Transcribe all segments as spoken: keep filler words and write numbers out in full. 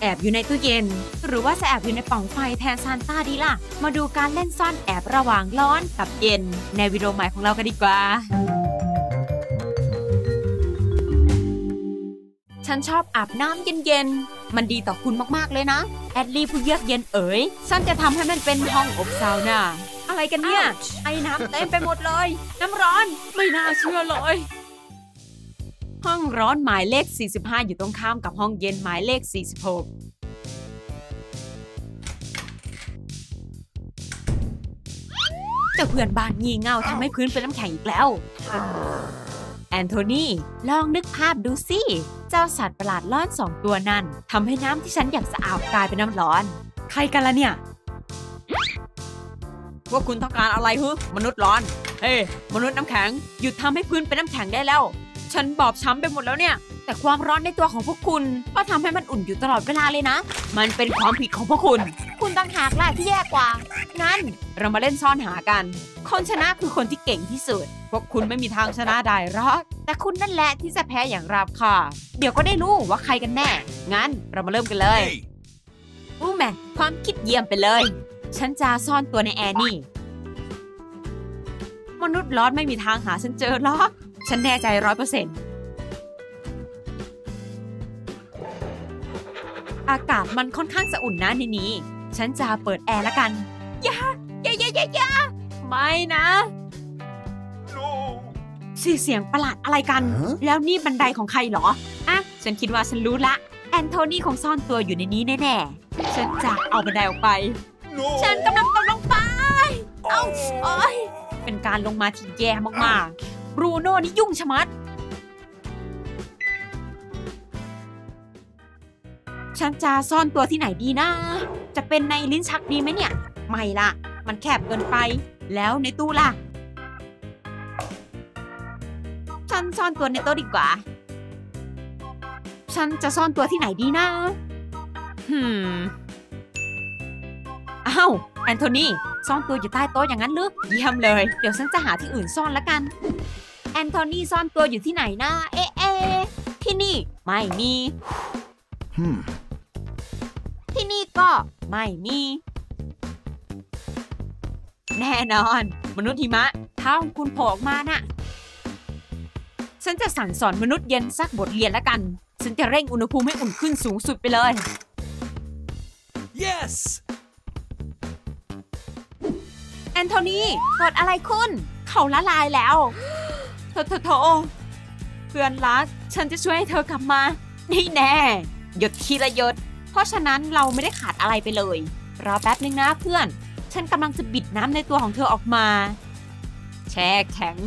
อบอยู่ในตู้เย็นหรือว่าจะแอบอยู่ในปล่องไฟแทนซานต้าดีล่ะมาดูการเล่นซ่อนแอบระหว่างร้อนกับเย็นในวิดีโอใหม่ของเรากันดีกว่าฉันชอบอาบน้ำเย็นๆมันดีต่อคุณมากๆเลยนะแอดลี่ผู้เยือกเย็นเอ๋ยฉันจะทำให้มันเป็นห้องอบซาวน่าอะไรกันเนี่ยไอ้น้ำเต็มไปหมดเลยน้ำร้อนไม่น่าเชื่อเลยห้องร้อนหมายเลขสี่สิบห้าอยู่ตรงข้ามกับห้องเย็นหมายเลขสี่สิบหกเจ้าเพื่อนบ้านงี่เง่าทำให้พื้นเป็นน้ำแข็งอีกแล้วแอนโทนีลองนึกภาพดูสิเจ้าสัตว์ประหลาดร้อนสองตัวนั้นทำให้น้ำที่ฉันอยากจะอาบกลายเป็นน้ำร้อนใครกันล่ะเนี่ยพวกคุณต้องการอะไรฮึมนุษย์ร้อนเฮ้ hey, มนุษย์น้ำแข็งหยุดทำให้พื้นเป็นน้ำแข็งได้แล้วฉันบอบช้ำไปหมดแล้วเนี่ยแต่ความร้อนในตัวของพวกคุณก็ทำให้มันอุ่นอยู่ตลอดเวลาเลยนะมันเป็นความผิดของพวกคุณคุณต่างหากแหละที่แย่กว่างั้นเรามาเล่นซ่อนหากันคนชนะคือคนที่เก่งที่สุดพวกคุณไม่มีทางชนะได้หรอกแต่คุณนั่นแหละที่จะแพ้อย่างราบคาบเดี๋ยวก็ได้รู้ว่าใครกันแน่งั้นเรามาเริ่มกันเลย hey. อู้แม่ความคิดเยี่ยมไปเลยฉันจะซ่อนตัวในแอร์นี่มนุษย์ร้อนไม่มีทางหาฉันเจอหรอกฉันแน่ใจร้อยเปอร์เซ็นต์อากาศมันค่อนข้างจะอุ่นนะในนี้ฉันจะเปิดแอร์ละกันอย่าอย่าอย่าอย่าอย่าไม่นะ no. เสียงประหลาดอะไรกัน huh? แล้วนี่บันไดของใครเหรออ่ะฉันคิดว่าฉันรู้ละแอนโทนีคงซ่อนตัวอยู่ในนี้แน่ๆฉันจะเอาบันไดออกไป no. ฉันกำลังตกลงไปเอ้าโอ๊ยเป็นการลงมาที่แย่มากๆบรูโน่นี่ยุ่งชะมัดฉันจะซ่อนตัวที่ไหนดีนะจะเป็นในลิ้นชักดีไหมเนี่ยไม่ละมันแคบเกินไปแล้วในตู้ล่ะฉันซ่อนตัวในโต๊ะดีกว่าฉันจะซ่อนตัวที่ไหนดีนะฮึมอ้าวแอนโทนีซ่อนตัวอยู่ใต้โต๊ะอย่างนั้นหรือเยี่ยมเลยเดี๋ยวฉันจะหาที่อื่นซ่อนละกันแอนโทนีซ่อนตัวอยู่ที่ไหนนะเอ๊ะเอ๊ะที่นี่ไม่มีฮึมที่นี่ก็ไม่มีแน่นอนมนุษย์หิมะถ้าคุณโผล่ออกมาน่ะฉันจะสั่งสอนมนุษย์เย็นสักบทเรียนละกันฉันจะเร่งอุณหภูมิให้อุ่นขึ้นสูงสุดไปเลย yesแอนโทนีเกิดอะไรขึ้นเขาละลายแล้วโถโถโถเพื่อนรักฉันจะช่วยให้เธอกลับมานี่แน่หยดทีละหยดเพราะฉะนั้นเราไม่ได้ขาดอะไรไปเลยรอแป๊บนึงนะเพื่อนฉันกำลังจะบิดน้ำในตัวของเธอออกมาแช่แข็ง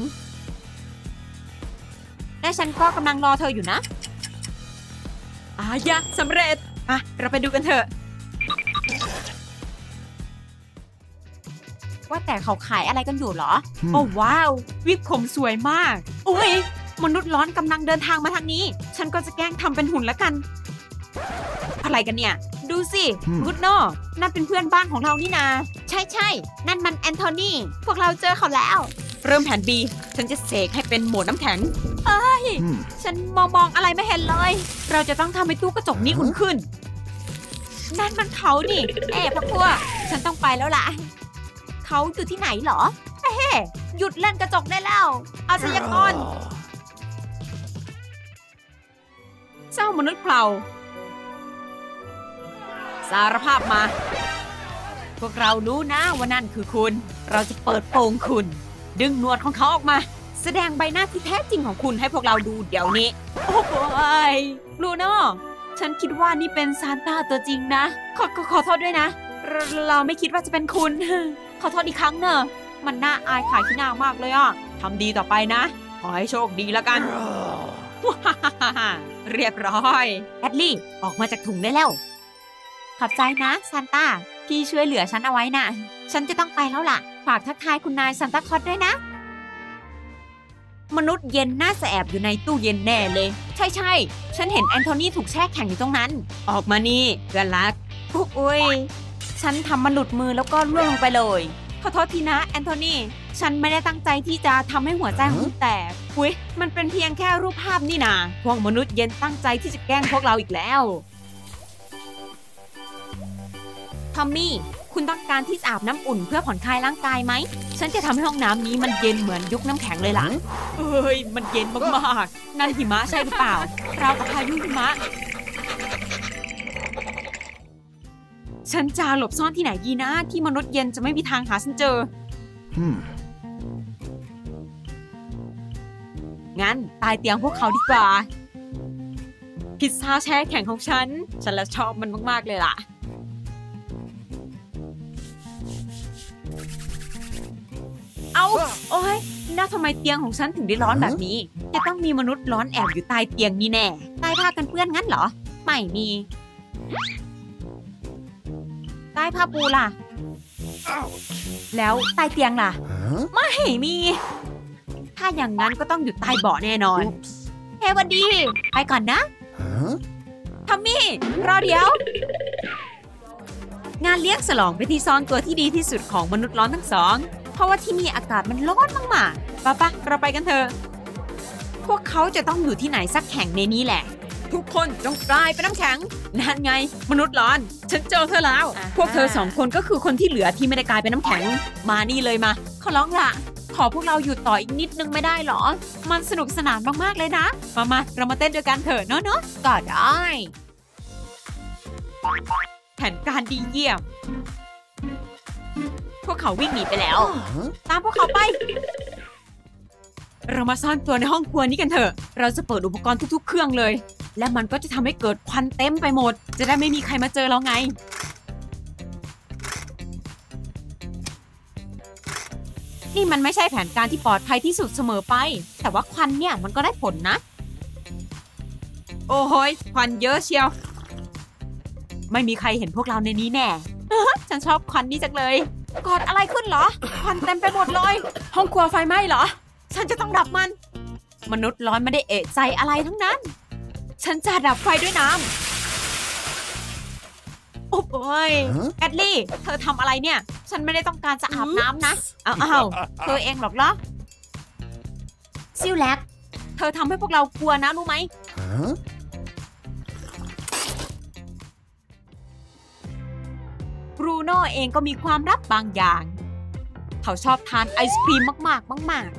และฉันก็กำลังรอเธออยู่นะอายะสำเร็จอ่ะเราไปดูกันเถอะว่าแต่เขาขายอะไรกันอยู่เหรอ hmm. โอ้ว้าววิปผมสวยมากอุ้ยมนุษย์ร้อนกำลังเดินทางมาทางนี้ฉันก็จะแกล้งทำเป็นหุ่นละกันอะไรกันเนี่ยดูสิกูดโน่นั่นเป็นเพื่อนบ้านของเรานี่นาใช่ใช่นั่นมันแอนโทนีพวกเราเจอเขาแล้วเริ่มแผน B ฉันจะเสกให้เป็นโหมดน้ำแข็งเอ้ย hmm. ฉันมองมองอะไรไม่เห็นเลยเราจะต้องทำให้ตู้กระจกนี้อุ่นขึ้นนั่นมันเขานี่เอ๊ะพวกพวกฉันต้องไปแล้วล่ะเขาอยู่ที่ไหนเหรอเฮ้หยุดเล่นกระจกได้แล้วอาชญากรเจ้ามนุษย์เปล่าสารภาพมาพวกเรารู้นะว่านั่นคือคุณเราจะเปิดโปงคุณดึงหนวดของเขาออกมาแสดงใบหน้าที่แท้จริงของคุณให้พวกเราดูเดี๋ยวนี้โอ้ยลูโน่ฉันคิดว่านี่เป็นซานต้าตัวจริงนะขอขอขอโทษด้วยนะเรเราไม่คิดว่าจะเป็นคุณขอโทษอีกครั้งเนอะมันน่าอายขายขี้หน้ามากเลยอ่ะทำดีต่อไปนะขอให้โชคดีแล้วกัน เรียบร้อยแอดลี่ออกมาจากถุงได้แล้วขอบใจนะซานต้าที่ช่วยเหลือฉันเอาไว้นะฉันจะต้องไปแล้วล่ะฝากทักทายคุณนายซานต้าคลอสด้วยนะมนุษย์เย็นน่าจะแอบอยู่ในตู้เย็นแน่เลยใช่ใช่ฉันเห็นแอนโทนีถูกแช่แข็งอยู่ตรงนั้นออกมานี่เพื่อนรักอุ้ยฉันทำมันหลุดมือแล้วก็ร่วงลงไปเลยขอโทษทีนะแอนโทนีฉันไม่ได้ตั้งใจที่จะทำให้หัวใจของคุณแตกอุ้ยมันเป็นเพียงแค่รูปภาพนี่นะพวกมนุษย์เย็นตั้งใจที่จะแกล้งพวกเราอีกแล้วอมมี่คุณต้องการที่จะอาบน้ำอุ่นเพื่อผ่อนคลายร่างกายไหมฉันจะทำให้ห้องน้ำนี้มันเย็นเหมือนยุคน้ำแข็งเลยล่ะเอ้ยมันเย็นมากๆนั่นหิมะใช่หรือเปล่าเรากับพายุหิมะฉันจะหลบซ่อนที่ไหนดีนะที่มนุษย์เย็นจะไม่มีทางหาฉันเจอ hmm. งั้นตายเตียงพวกเขาดีกว่าพิซซ่าแช่แข็งของฉันฉันแล้วชอบมันมากๆเลยล่ะเอาโอ้ยน่าทำไมเตียงของฉันถึงได้ร้อนแบบนี้จะต้องมีมนุษย์ร้อนแอบอยู่ใต้เตียงนี่แน่ใต้ผ้ากันเปื้อนงั้นเหรอไม่มีใต้ผ้าปูล่ะแล้วใต้เตียงล่ะไม่มีถ้าอย่างนั้นก็ต้องอยู่ใต้เบาะแน่นอนเฮ้วันดีไปก่อนนะทอมมี่รอเดี๋ยวงานเลี้ยงฉลองเป็นที่ซ่อนตัวที่ดีที่สุดของมนุษย์ร้อนทั้งสองเพราะว่าที่นี่อากาศมันร้อนมากๆป่ะป่ะเราไปกันเถอะพวกเขาจะต้องอยู่ที่ไหนสักแห่งในนี้แหละทุกคนจงกลายเป็นน้ำแข็งนั่นไงมนุษย์ร้อนฉันเจอเธอแล้วพวกเธอสองคนก็คือคนที่เหลือที่ไม่ได้กลายเป็นน้ำแข็งมานี่เลยมาขอร้องละขอพวกเราอยู่ต่ออีกนิดนึงไม่ได้หรอมันสนุกสนานมากๆเลยนะมามาเรามาเต้นด้วยกันเถอะเนาะเนาะก็ได้แผนการดีเยี่ยมพวกเขาวิ่งหนีไปแล้วตามพวกเขาไปเรามาซ่อนตัวในห้องครัวนี้กันเถอะเราจะเปิดอุปกรณ์ทุกๆเครื่องเลยและมันก็จะทำให้เกิดควันเต็มไปหมดจะได้ไม่มีใครมาเจอเราไงนี่มันไม่ใช่แผนการที่ปลอดภัยที่สุดเสมอไปแต่ว่าควันเนี่ยมันก็ได้ผลนะโอ้โหยควันเยอะเชียวไม่มีใครเห็นพวกเราในนี้แน่ ฉันชอบควันนี้จังเลยเกิดอะไรขึ้นเหรอควันเต็มไปหมดเลยห้องครัวไฟไหม้เหรอฉันจะต้องดับมันมนุษย์ร้อนไม่ได้เอะใจอะไรทั้งนั้นฉันจะดับไฟด้วยน้ำโอ้ยแอดลี่เธอทำอะไรเนี่ยฉันไม่ได้ต้องการจะอาบน้ำนะอ้าวเธอเองหรอกเหรอซิลแลกเธอทำให้พวกเรากลัวนะรู้ไหมบรูโน่เองก็มีความลับบางอย่างเขาชอบทานไอศครีมมากๆมาก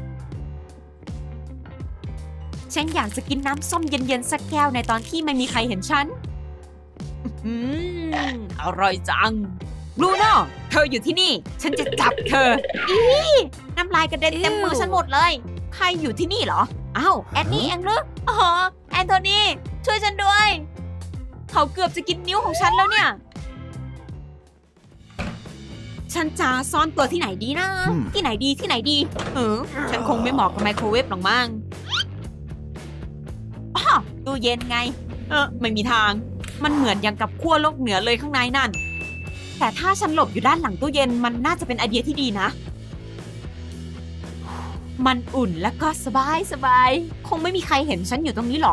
ๆฉันอยากจะกินน้ำส้มเย็นๆสักแก้วในตอนที่ไม่มีใครเห็นฉันอืมอร่อยจังบรูโน่เธออยู่ที่นี่ฉันจะจับเธออีน้ำลายกระเด็นเต็มมือฉันหมดเลยใครอยู่ที่นี่เหรออ้าวแอนนี่เองหรืออ๋อแอนโทนีช่วยฉันด้วยเขาเกือบจะกินนิ้วของฉันแล้วเนี่ยฉันจะซ่อนตัวที่ไหนดีนะ hmm. ที่ไหนดีที่ไหนดีเออฉันคงไม่เหมาะกับไมโครเวฟหรอกมั้งอ้อตู้เย็นไงเออไม่มีทางมันเหมือนอย่างกับขั้วโลกเหนือเลยข้างในนั่นแต่ถ้าฉันหลบอยู่ด้านหลังตู้เย็นมันน่าจะเป็นไอเดียที่ดีนะมันอุ่นและก็สบายสบายคงไม่มีใครเห็นฉันอยู่ตรงนี้หรอก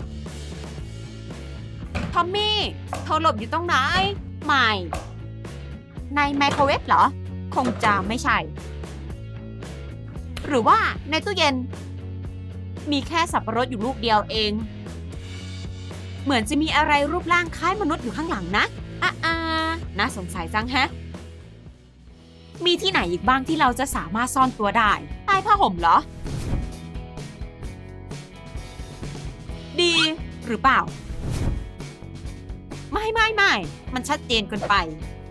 ทอมมี่เธอหลบอยู่ตรงไหนไม่ในไมโครเวฟเหรอคงจะไม่ใช่หรือว่าในตู้เย็นมีแค่สับปะรดอยู่ลูกเดียวเองเหมือนจะมีอะไรรูปร่างคล้ายมนุษย์อยู่ข้างหลังนะอ่ะอ่าน่าสงสัยจังแฮะมีที่ไหนอีกบ้างที่เราจะสามารถซ่อนตัวได้ใต้ผ้าห่มเหรอดีหรือเปล่าไม่ไม่ไม่มันชัดเจนเกินไป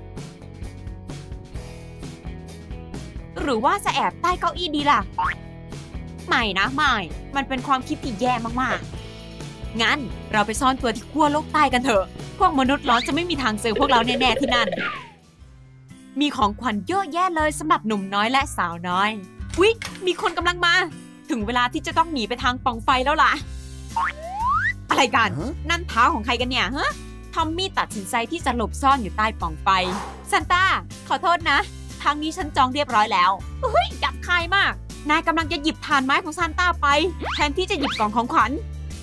หรือว่าจะแอบใต้เก้าอี้ดีล่ะไม่นะไม่มันเป็นความคิดที่แย่มากๆงั้นเราไปซ่อนตัวที่ขั้วโลกใต้กันเถอะพวกมนุษย์ร้อนจะไม่มีทางเจอพวกเราแน่ๆที่นั่นมีของขวัญเยอะแยะเลยสำหรับหนุ่มน้อยและสาวน้อยอุ๊ยมีคนกำลังมาถึงเวลาที่จะต้องหนีไปทางปล่องไฟแล้วล่ะอะไรกันนั่นเท้าของใครกันเนี่ยฮะทอมมี่ตัดสินใจที่จะหลบซ่อนอยู่ใต้ปล่องไฟซันต้าขอโทษนะทางนี้ฉันจองเรียบร้อยแล้วเฮ้ยหยับคายมากนายกำลังจะหยิบถ่านไม้ของซานต้าไปแทนที่จะหยิบกล่องของขวัญ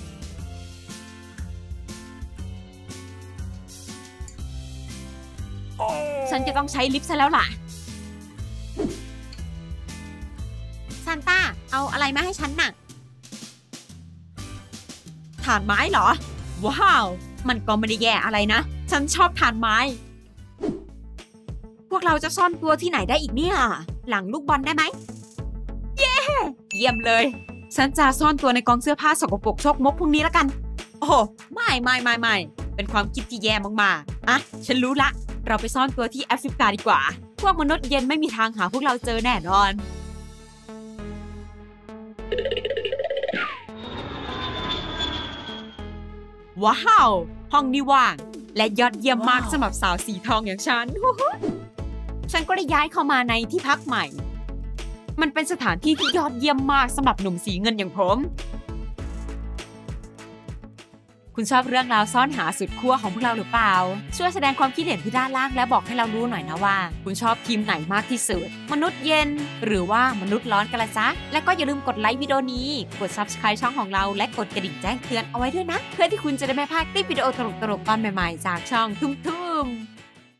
ฉันจะต้องใช้ลิฟต์ซะแล้วล่ะซานต้าเอาอะไรมาให้ฉันน่ะถ่านไม้เหรอว้าวมันก็ไม่ได้แย่อะไรนะฉันชอบถ่านไม้พวกเราจะซ่อนตัวที่ไหนได้อีกเนี่ยหลังลูกบอลได้ไหมเย้เยี่ยมเลยฉันจะซ่อนตัวในกองเสื้อผ้าสกปรกชกมกพวกนี้แล้วกันโอ้โหไม่ไม่ไม่ไม่เป็นความคิดที่แย่มากๆอ่ะฉันรู้ละเราไปซ่อนตัวที่แอฟริกาดีกว่าพวกมนุษย์เย็นไม่มีทางหาพวกเราเจอแน่นอนว้าวห้องนี้ว่างและยอดเยี่ยมมากสำหรับสาวสีทองอย่างฉัน ฉันก็ได้ย้ายเข้ามาในที่พักใหม่มันเป็นสถานที่ที่ยอดเยี่ยมมากสำหรับหนุ่มสีเงินอย่างผมคุณชอบเรื่องราวซ่อนหาสุดขั้วของพวกเราหรือเปล่าช่วยแสดงความคิดเห็นที่ด้านล่างและบอกให้เรารู้หน่อยนะว่าคุณชอบทีมไหนมากที่สุดมนุษย์เย็นหรือว่ามนุษย์ร้อนกันละจ๊ะและก็อย่าลืมกดไลค์วิดีโอนี้กด ซับสไครบ์ ช่องของเราและกดกระดิ่งแจ้งเตือนเอาไว้ด้วยนะเพื่อที่คุณจะได้ไม่พลาดคลิปวิดีโอตลกๆตอนใหม่ๆจากช่องทุ่มๆ